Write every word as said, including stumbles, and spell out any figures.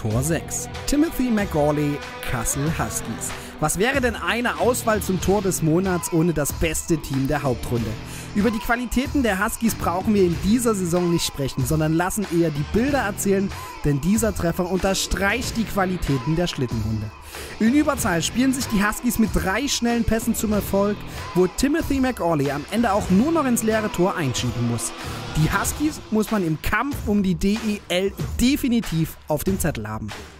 Tor sechs. Timothy McGauley, Kassel Huskies. Was wäre denn eine Auswahl zum Tor des Monats ohne das beste Team der Hauptrunde? Über die Qualitäten der Huskies brauchen wir in dieser Saison nicht sprechen, sondern lassen eher die Bilder erzählen, denn dieser Treffer unterstreicht die Qualitäten der Schlittenhunde. In Überzahl spielen sich die Huskies mit drei schnellen Pässen zum Erfolg, wo Timothy McGauley am Ende auch nur noch ins leere Tor einschieben muss. Die Huskies muss man im Kampf um die D E L definitiv auf dem Zettel haben.